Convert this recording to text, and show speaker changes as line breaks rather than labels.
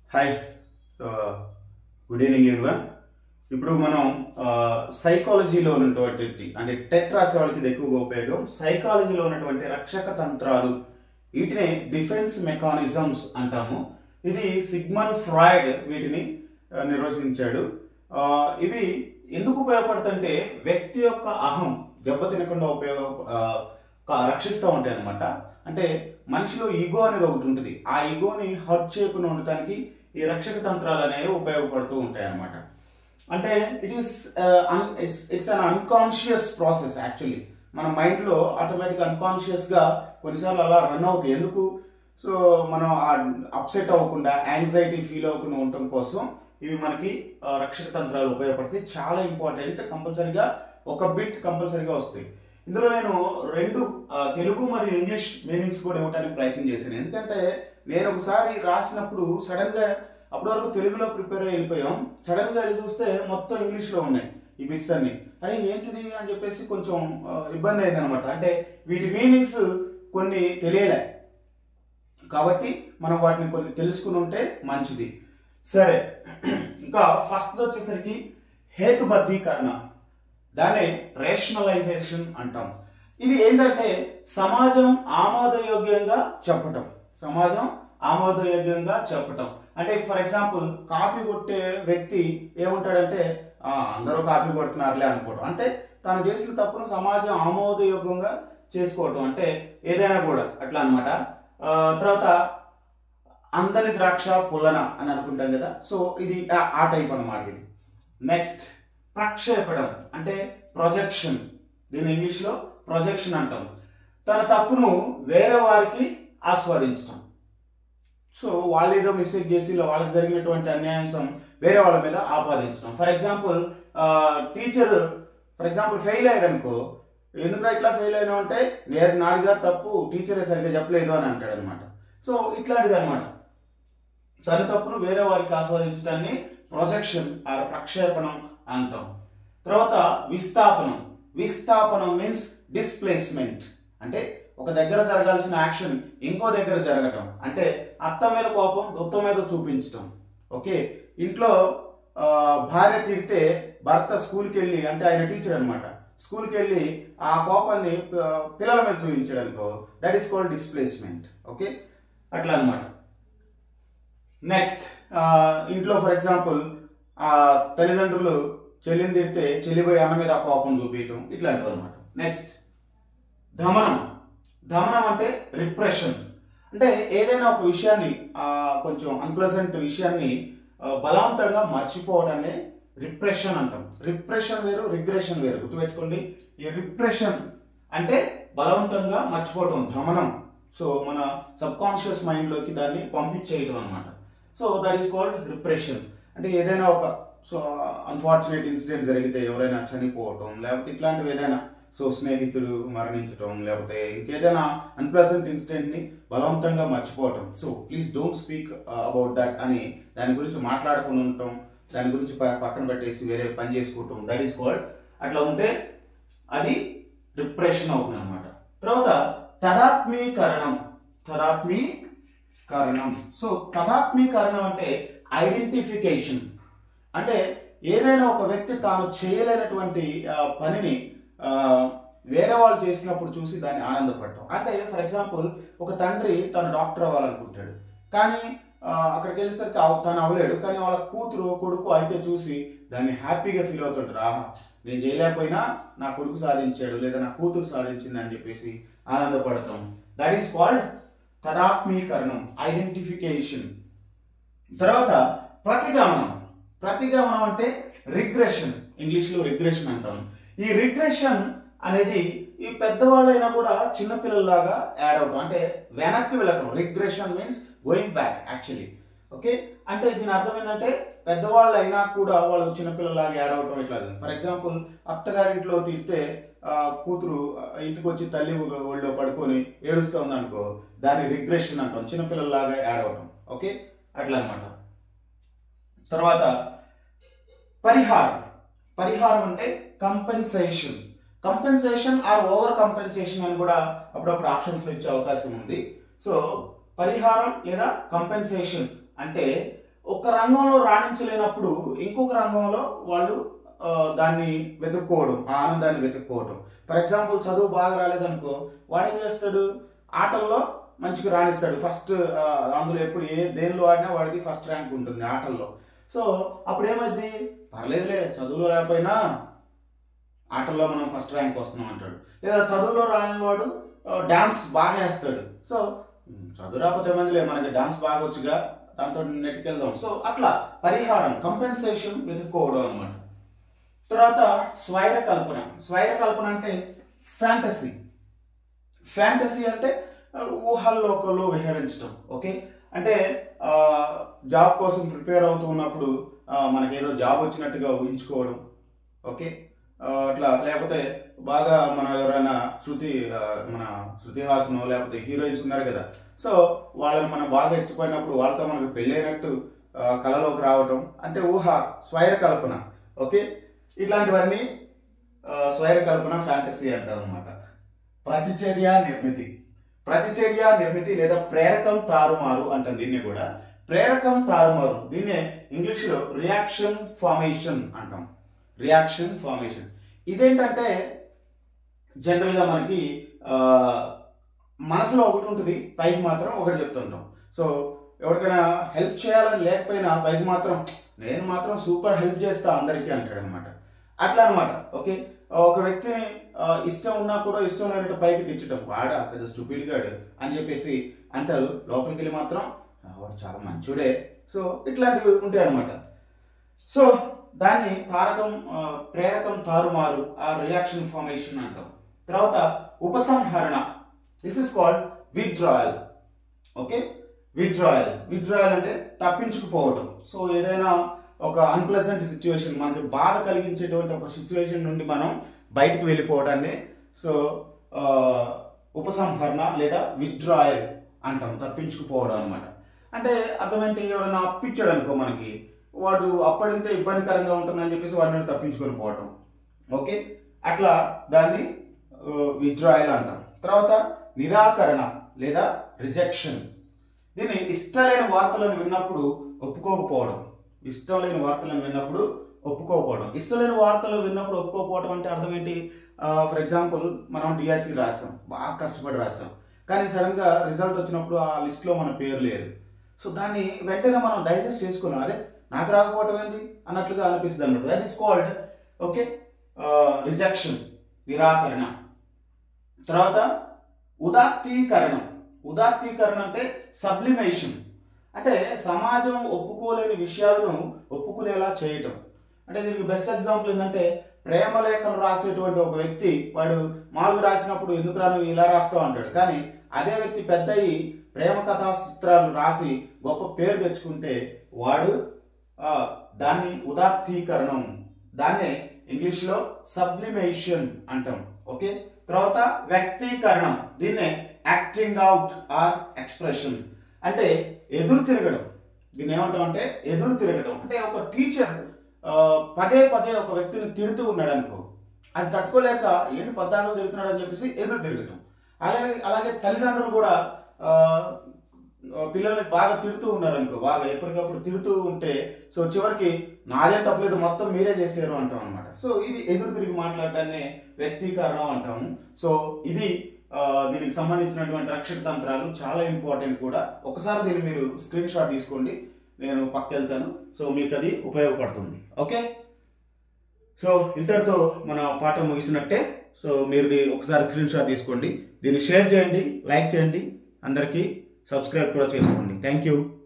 Hi good evening everyone. ఇప్పుడు మనం సైకాలజీలో ఉన్నటువంటి అంటే టెట్ రాసే వాళ్ళకి ఇది ఎక్కువగా ఉపయోగం. సైకాలజీలో ఉన్నటువంటి రక్షక తంత్రాలు, వీటిని డిఫెన్స్ మెకానిజమ్స్ అంటాము. ఇది సిగ్మండ్ ఫ్రాయిడ్ వీటిని నిర్వచించాడు. ఇవి ఎందుకు ఉపయోగపడుతుంటే వ్యక్తి యొక్క అహం దెబ్బతినకుండా రక్షిస్తూ ఉంటాయి అన్నమాట. అంటే మనిషిలో ఈగో అనేది ఒకటి ఉంటుంది. ఆ ఈగోని హర్ట్ చేయకుండా ఉండటానికి ఈ రక్షక తంత్రాలు అనేవి ఉపయోగపడుతూ ఉంటాయి అన్నమాట. అంటే it's an unconscious process. Actually మన మైండ్లో ఆటోమేటిక్గా అన్కాన్షియస్గా కొన్నిసార్లు అలా రన్ అవుతాయి. ఎందుకు? సో మనం అప్సెట్ అవ్వకుండా, యాంగ్జైటీ ఫీల్ అవ్వకుండా ఉండటం కోసం ఇవి మనకి రక్షక తంత్రాలు ఉపయోగపడతాయి. చాలా ఇంపార్టెంట్. కంపల్సరీగా ఒక బిట్ కంపల్సరీగా వస్తాయి. ఇందులో నేను రెండు తెలుగు మరియు ఇంగ్లీష్ మీనింగ్స్ కూడా ఇవ్వడానికి ప్రయత్నం చేశాను. ఎందుకంటే నేను ఒకసారి రాసినప్పుడు సడన్గా అప్పటి వరకు తెలుగులో ప్రిపేర్ అయ్యి వెళ్ళిపోయాం. సడన్గా వెళ్ళి చూస్తే మొత్తం ఇంగ్లీష్లో ఉన్నాయి ఈ బిట్స్ అన్ని. అరే ఏంటిది అని చెప్పేసి కొంచెం ఇబ్బంది అయింది అనమాట. అంటే వీటి మీనింగ్స్ కొన్ని తెలియలే, కాబట్టి మనం వాటిని కొన్ని తెలుసుకుని ఉంటే మంచిది. సరే, ఇంకా ఫస్ట్ వచ్చేసరికి హేతుబద్ధీకరణ, దాన్ని రేషనలైజేషన్ అంటాం. ఇది ఏంటంటే సమాజం ఆమోదయోగ్యంగా చెప్పటం. సమాజం ఆమోదయోగ్యంగా చెప్పటం అంటే ఫర్ ఎగ్జాంపుల్ కాపీ కొట్టే వ్యక్తి ఏముంటాడంటే అందరూ కాపీ కొడుతున్నారులే అనుకోవడం. అంటే తను చేసిన తప్పును సమాజం ఆమోదయోగ్యంగా చేసుకోవటం, అంటే ఏదైనా కూడా అట్లా అనమాట. తర్వాత అందని ద్రాక్ష పుల్లన అని అనుకుంటాం కదా. సో ఇది ఆ టైప్ అన్నమాట. ఇది నెక్స్ట్ ప్రక్షేపణం అంటే ప్రొజెక్షన్. దీని ఇంగ్లీష్లో ప్రొజెక్షన్ అంటాం. తన తప్పును వేరే వారికి ఆస్వాదించడం. సో వాళ్ళు ఏదో మిస్టేక్ చేసి వాళ్ళకి జరిగినటువంటి అన్యాయం వేరే వాళ్ళ మీద ఆపాదించడం. ఫర్ ఎగ్జాంపుల్ టీచర్ ఫెయిల్ అయ్యాడు అనుకో, ఎందుకు ఇట్లా ఫెయిల్ అయినా అంటే నాలుగా తప్పు, టీచరే సరిగ్గా చెప్పలేదు అని అంటాడు అనమాట. సో ఇట్లాంటిది అనమాట. తన తప్పును వేరే వారికి ఆస్వాదించడాన్ని ప్రొజెక్షన్ ఆర్ ప్రక్షేపణం అంటాం. తర్వాత విస్థాపనం. విస్థాపనం మీన్స్ డిస్ప్లేస్మెంట్. అంటే ఒక దగ్గర జరగాల్సిన యాక్షన్ ఇంకో దగ్గర జరగటం. అంటే అత్త మీద కోపం దొత్త మీద చూపించటం. ఓకే, ఇంట్లో భార్య తిడితే భర్త స్కూల్కి వెళ్ళి, అంటే ఆయన టీచర్ అనమాట, స్కూల్కి వెళ్ళి ఆ కోపాన్ని పిల్లల మీద చూపించాడు అనుకో, that is called displacement. Okay, అట్లా అనమాట. నెక్స్ట్ ఇంట్లో ఫర్ ఎగ్జాంపుల్ తల్లిదండ్రులు చెల్లిని తిడితే చెల్లిపోయి అన్న మీద ఆ కోపం చూపించటం, ఇట్లాంటివి అనమాట. నెక్స్ట్ దమనం. దమనం అంటే రిప్రెషన్. అంటే ఏదైనా ఒక విషయాన్ని కొంచెం అన్ప్లెజెంట్ విషయాన్ని బలవంతంగా మర్చిపోవడాన్ని రిప్రెషన్ అంటాం. రిప్రెషన్ వేరు, రిగ్రెషన్ వేరు, గుర్తుపెట్టుకోండి. ఈ రిప్రెషన్ అంటే బలవంతంగా మర్చిపోవడం, దమనం. సో మన సబ్ కాన్షియస్ మైండ్లోకి దాన్ని పంపించేయడం అనమాట. So that is called repression. అంటే ఏదైనా ఒక అన్ఫార్చునేట్ ఇన్సిడెంట్ జరిగితే, ఎవరైనా చనిపోవటం, లేకపోతే ఇట్లాంటివి ఏదైనా, సో స్నేహితుడు మరణించడం, లేకపోతే ఇంకేదైనా అన్ప్లెజెంట్ ఇన్సిడెంట్ని బలవంతంగా మర్చిపోవటం. So please don't speak about that అని దాని గురించి మాట్లాడకుండా ఉండటం, దాని గురించి పక్కన పెట్టేసి వేరే పని చేసుకోవటం, దట్ ఈస్ కాల్డ్. అట్లా ఉంటే అది రిప్రెషన్ అవుతుంది అనమాట. తర్వాత తదాత్మీకరణం. తదాత్మీకరణం. సో తదాత్మీకరణం అంటే ఐడెంటిఫికేషన్. అంటే ఏదైనా ఒక వ్యక్తి తాను చేయలేనటువంటి పనిని వేరే వాళ్ళు చేసినప్పుడు చూసి దాన్ని ఆనందపడటం. అంటే ఫర్ ఎగ్జాంపుల్ ఒక తండ్రి తను డాక్టర్ అవ్వాలనుకుంటాడు, కానీ అక్కడికి వెళ్ళేసరికి తను అవ్వలేడు, కానీ వాళ్ళ కూతురు కొడుకు అయితే చూసి దాన్ని హ్యాపీగా ఫీల్ అవుతుంటారు. ఆహా, నేను చేయలేకపోయినా నా కొడుకు సాధించాడు, లేదా నా కూతురు సాధించింది అని చెప్పేసి ఆనందపడటం. దట్ ఈస్ కాల్డ్ తదాత్మీకరణం, ఐడెంటిఫికేషన్. తర్వాత ప్రతిగమనం. ప్రతిగమనం అంటే రిగ్రెషన్. ఇంగ్లీష్లో రిగ్రెషన్ అంటాం. ఈ రిగ్రెషన్ అనేది ఈ పెద్దవాళ్ళైనా కూడా చిన్నపిల్లల్లాగా యాడ్ అవడం, అంటే వెనక్కి వెళ్ళటం. Regression means going back actually. Okay, అంటే దీని అర్థం ఏంటంటే పెద్దవాళ్ళు అయినా కూడా వాళ్ళు చిన్నపిల్లలాగా యాడ్ అవటం. ఇట్లా ఫర్ ఎగ్జాంపుల్ అత్తగారింట్లో తిడితే కూతురు ఇంటికి వచ్చి తల్లి ఒళ్ళో పడుకొని ఏడుస్తుంది అనుకో, దాన్ని రిగ్రెషన్ అంటాం, చిన్నపిల్లల్లాగా యాడ్ అవటం. ఓకే, అట్లా అనమాట. తర్వాత పరిహారం. పరిహారం అంటే compensation. Compensation or over compensation అని కూడా అప్పుడప్పుడు ఆప్షన్స్లో ఇచ్చే అవకాశం ఉంది. సో పరిహారం లేదా కంపెన్సేషన్ అంటే ఒక రంగంలో రాణించలేనప్పుడు ఇంకొక రంగంలో వాళ్ళు దాన్ని వెతుక్కోవడం, ఆ ఆనందాన్ని వెతుక్కోవడం. ఫర్ ఎగ్జాంపుల్ చదువు బాగా రాలేదనుకో, వాడు ఏం చేస్తాడు, ఆటల్లో మంచిగా రాణిస్తాడు. ఫస్ట్ అందులో ఎప్పుడు దేనిలో ఆడినా వాడికి ఫస్ట్ ర్యాంక్ ఉంటుంది ఆటల్లో. సో అప్పుడు ఏమైంది, పర్లేదులే చదువులో లేకపోయినా ఆటల్లో మనం ఫస్ట్ ర్యాంక్ వస్తున్నాం అంటాడు. లేదా చదువులో రాని వాడు డాన్స్ బాగా వేస్తాడు. సో చదువు రాకపోతే ఏమైందిలే, మనకి డాన్స్ బాగా వచ్చుగా, దాంతో నెట్టుకెళ్దాం. సో అట్లా పరిహారం, కంపెన్సేషన్ వెతుక్కోవడం అనమాట. తర్వాత స్వైర కల్పన. స్వైర కల్పన అంటే ఫ్యాంటసీ. ఫ్యాంటసీ అంటే ఊహల్లోకంలో విహరించడం. ఓకే, అంటే జాబ్ కోసం ప్రిపేర్ అవుతూ ఉన్నప్పుడు మనకేదో జాబ్ వచ్చినట్టుగా ఊహించుకోవడం. ఓకే, అట్లా. లేకపోతే బాగా మనం ఎవరైనా మన శృతి హాసన్ లేకపోతే హీరోయిన్స్ ఉన్నారు కదా, సో వాళ్ళని మనం బాగా ఇష్టపడినప్పుడు వాళ్ళతో మనకు పెళ్ళైనట్టు కళలోకి రావటం అంటే ఊహ, స్వైర కల్పన. ఓకే, ఇట్లాంటివన్నీ స్వైర కల్పన, ఫ్యాంటసీ అంటారు అనమాట. ప్రతిచర్య నిర్మితి. ప్రతిచర్య నిర్మితి లేదా ప్రేరకం తారుమారు అంటాం దీన్ని కూడా. ప్రేరకం తారుమారు, దీన్నే ఇంగ్లీష్లో రియాక్షన్ ఫార్మేషన్ అంటాం. రియాక్షన్ ఫార్మేషన్ ఇదేంటంటే జనరల్గా మనకి మనసులో ఒకటి ఉంటుంది, పైకి మాత్రం ఒకటి చెప్తుంటాం. సో ఎవరికైనా హెల్ప్ చేయాలని లేకపోయినా పైకి మాత్రం నేను మాత్రం సూపర్ హెల్ప్ చేస్తా అందరికీ అంటాడు అనమాట. అట్లా అనమాట. ఓకే, ఒక వ్యక్తిని ఇష్టం ఉన్నా కూడా ఇష్టం లేనట్టు పైకి తిట్టడం, వాడా పెద్ద స్టూపిడ్ గాడు అని చెప్పేసి అంటారు, లోపలికి వెళ్ళి మాత్రం వాడు చాలా మంచోడే. సో ఇట్లాంటివి ఉంటాయి అనమాట. సో దాన్ని ప్రేరకం తారుమారు, ఆ రియాక్షన్ ఫార్మేషన్ అంటాం. తర్వాత ఉపసంహరణ. This is called withdrawal. Okay, withdrawal. Withdrawal అంటే తప్పించుకుపోవటం. సో ఏదైనా ఒక అన్ప్లెజెంట్ సిచ్యువేషన్, మనకి బాధ కలిగించేటువంటి ఒక సిచ్యువేషన్ నుండి మనం బయటకు వెళ్ళిపోవడాన్ని సో ఉపసంహరణ లేదా విత్డ్రాయల్ అంటాం, తప్పించుకుపోవడం అనమాట. అంటే అర్థమేంటి, ఎవరైనా అప్పిచ్చాడు అనుకో మనకి, వాడు అప్పడితే ఇబ్బందికరంగా ఉంటుందని చెప్పేసి వాడిని తప్పించుకొని పోవటం. ఓకే, అట్లా దాన్ని విత్డ్రాయల్ అంటాం. తర్వాత నిరాకరణ లేదా రిజెక్షన్. దీన్ని ఇష్టం లేని వార్తలను విన్నప్పుడు ఒప్పుకోకపోవడం. ఇష్టం లేని వార్తలను విన్నప్పుడు ఒప్పుకోకపోవడం. ఇష్టం లేని వార్తలు విన్నప్పుడు ఒప్పుకోకపోవడం అంటే అర్థం ఏంటి, ఫర్ ఎగ్జాంపుల్ మనం డిఎస్సి రాసాం, బాగా కష్టపడి రాసాం, కానీ సడన్గా రిజల్ట్ వచ్చినప్పుడు ఆ లిస్ట్లో మన పేరు లేదు. సో దాన్ని వెంటనే మనం డైజెస్ట్ చేసుకున్నాం, అరే నాకు రాకపోవటం ఏంది అన్నట్లుగా అనిపిస్తుంది అన్నమాట. That is called okay rejection, నిరాకరణ. తర్వాత ఉదాత్తీకరణం. ఉదాత్తీకరణ అంటే సబ్లిమేషన్, అంటే సమాజం ఒప్పుకోలేని విషయాలను ఒప్పుకునేలా చేయటం. అంటే దీనికి బెస్ట్ ఎగ్జాంపుల్ ఏంటంటే, ప్రేమ లేఖలు రాసేటువంటి ఒక వ్యక్తి, వాడు మామూలుగా రాసినప్పుడు ఎందుకు రాను ఇలా రాస్తావు అంటాడు, కానీ అదే వ్యక్తి పెద్ద అయ్యి ప్రేమ కథా చిత్రాలు రాసి గొప్ప పేరు తెచ్చుకుంటే వాడు దాన్ని ఉదాత్తీకరణం, దాన్నే ఇంగ్లీష్లో సబ్లిమేషన్ అంటాం. ఓకే, తర్వాత వ్యక్తీకరణం, దీన్నే యాక్టింగ్ అవుట్ ఆర్ ఎక్స్ప్రెషన్, అంటే ఎదురు తిరగడం. దీన్ని ఏమంటాం అంటే ఎదురు తిరగడం. అంటే ఒక టీచర్ పదే పదే ఒక వ్యక్తిని తిడుతూ ఉన్నాడు అనుకో, అది తట్టుకోలేక ఏంటి పద్దాలు తిరుగుతున్నాడు అని చెప్పేసి ఎదురు తిరగటం. అలాగే తల్లిదండ్రులు కూడా పిల్లల్ని బాగా తిడుతూ ఉన్నారు అనుకో, బాగా ఎప్పటికప్పుడు తిడుతూ ఉంటే సో చివరికి నాదేం తప్పలేదు మొత్తం మీరే చేశారు అంటాం అనమాట. సో ఇది ఎదురు తిరిగి మాట్లాడడాన్ని వ్యక్తీకరణం అంటాము. సో ఇది దీనికి సంబంధించినటువంటి రక్షక తంత్రాలు చాలా ఇంపార్టెంట్ కూడా. ఒకసారి దీన్ని మీరు స్క్రీన్ షాట్ తీసుకోండి, నేను పక్కకెళ్తాను, సో మీకు అది ఉపయోగపడుతుంది. ఓకే, సో ఇంతటితో మన పాఠం ముగిసినట్టే. సో మీరు ఒకసారి స్క్రీన్ షాట్ తీసుకోండి, దీన్ని షేర్ చేయండి, లైక్ చేయండి, అందరికీ సబ్స్క్రైబ్ కూడా చేసుకోండి. Thank you.